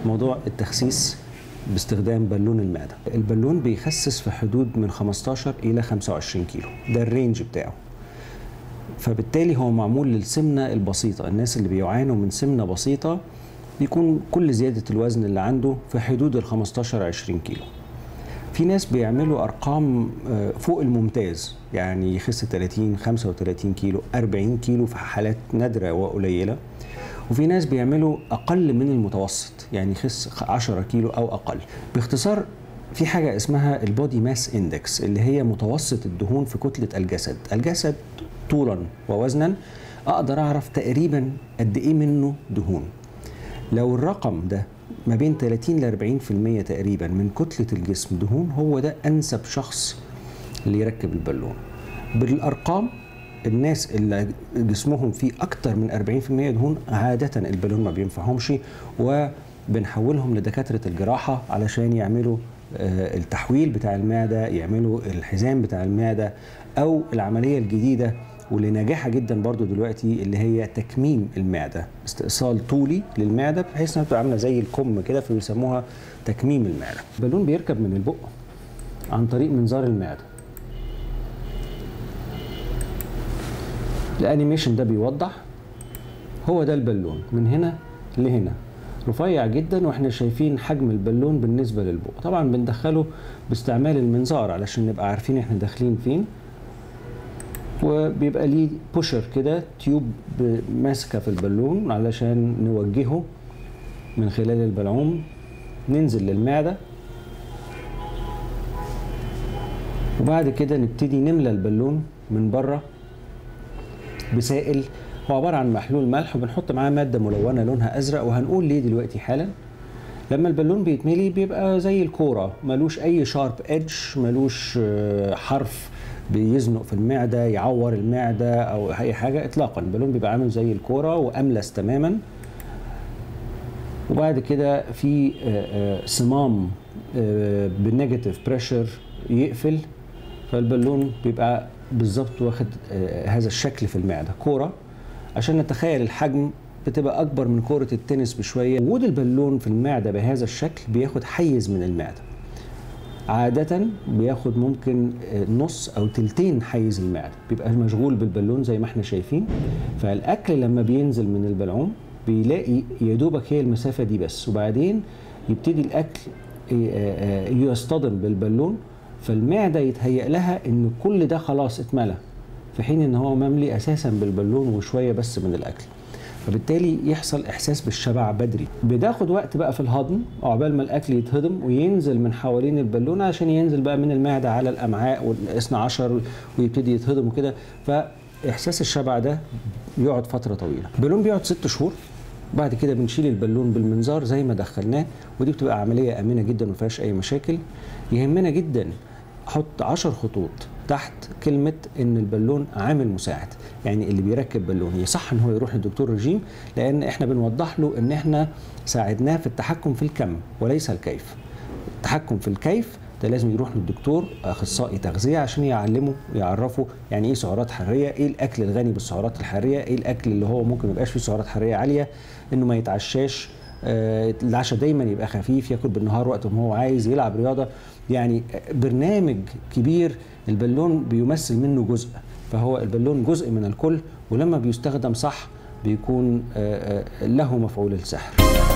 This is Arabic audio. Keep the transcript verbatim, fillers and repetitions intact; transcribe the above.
موضوع التخسيس باستخدام بالون المعدة. البالون بيخسس في حدود من خمستاشر إلى خمسة وعشرين كيلو، ده الرينج بتاعه. فبالتالي هو معمول للسمنة البسيطة، الناس اللي بيعانوا من سمنة بسيطة بيكون كل زيادة الوزن اللي عنده في حدود ال خمستاشر عشرين كيلو. في ناس بيعملوا أرقام فوق الممتاز، يعني يخس تلاتين خمسة وتلاتين كيلو أربعين كيلو في حالات نادرة وقليلة، وفي ناس بيعملوا أقل من المتوسط، يعني يخس عشرة كيلو أو أقل. باختصار في حاجة اسمها البودي ماس اندكس اللي هي متوسط الدهون في كتلة الجسد. الجسد طولا ووزنا أقدر أعرف تقريبا قد إيه منه دهون. لو الرقم ده ما بين تلاتين ل أربعين في المية تقريبا من كتلة الجسم دهون، هو ده أنسب شخص اللي يركب البالون. بالأرقام الناس اللي جسمهم فيه أكتر من أربعين في المية دهون عادة البالون ما بينفعهمش، وبنحولهم لدكاترة الجراحة علشان يعملوا التحويل بتاع المعدة، يعملوا الحزام بتاع المعدة، أو العملية الجديدة واللي ناجحة جدا برضو دلوقتي اللي هي تكميم المعدة، استئصال طولي للمعدة بحيث انها تبقى عاملة زي الكم كده، فبيسموها تكميم المعدة. البالون بيركب من البق عن طريق منظار المعدة. الانيميشن ده بيوضح هو ده البالون من هنا لهنا، رفيع جدا، واحنا شايفين حجم البالون بالنسبة للبق. طبعا بندخله باستعمال المنظار علشان نبقى عارفين احنا داخلين فين، وبيبقى ليه بوشر كده، تيوب ماسكه في البالون علشان نوجهه من خلال البلعوم، ننزل للمعده، وبعد كده نبتدي نملى البالون من بره بسائل هو عباره عن محلول ملح، وبنحط معاه ماده ملونه لونها ازرق، وهنقول ليه دلوقتي حالا. لما البالون بيتملي بيبقى زي الكوره، ملوش اي شارب ايدج، ملوش حرف بيزنق في المعده يعور المعده او اي حاجه اطلاقا. البالون بيبقى عامل زي الكوره واملس تماما، وبعد كده في صمام بالنيجاتيف بريشر يقفل، فالبالون بيبقى بالظبط واخد هذا الشكل في المعده، كوره. عشان نتخيل الحجم بتبقى اكبر من كوره التنس بشويه. وجود البالون في المعده بهذا الشكل بياخد حيز من المعده، عادة بياخد ممكن نص أو تلتين حيز المعدة، بيبقى مشغول بالبالون زي ما احنا شايفين. فالأكل لما بينزل من البلعوم بيلاقي يدوبك هي المسافة دي بس، وبعدين يبتدي الأكل يصطدم بالبالون، فالمعدة يتهيأ لها إن كل ده خلاص اتملى، في حين إن هو مملي أساسا بالبالون وشوية بس من الأكل. فبالتالي يحصل احساس بالشبع بدري. بتاخد وقت بقى في الهضم عقبال ما الاكل يتهضم وينزل من حوالين البالونه، عشان ينزل بقى من المعده على الامعاء والاثنى عشر ويبتدي يتهضم وكده. فاحساس الشبع ده بيقعد فتره طويله. البالون بيقعد ست شهور، بعد كده بنشيل البالون بالمنظار زي ما دخلناه، ودي بتبقى عمليه امنه جدا وما فيهاش اي مشاكل. يهمنا جدا احط عشر خطوط تحت كلمة إن البالون عامل مساعد، يعني اللي بيركب بالون يصح إن هو يروح للدكتور رجيم، لأن إحنا بنوضح له إن إحنا ساعدناه في التحكم في الكم وليس الكيف. التحكم في الكيف ده لازم يروح للدكتور أخصائي تغذية عشان يعلمه ويعرفه يعني إيه سعرات حرارية، إيه الأكل الغني بالسعرات الحرارية، إيه الأكل اللي هو ممكن ما يبقاش فيه سعرات حرارية عالية، إنه ما يتعشاش، آه العشاء دايما يبقى خفيف، ياكل بالنهار وقت ما هو عايز، يلعب رياضة. يعني برنامج كبير. البالون بيمثل منه جزء، فهو البالون جزء من الكل، ولما بيستخدم صح بيكون له مفعول السحر.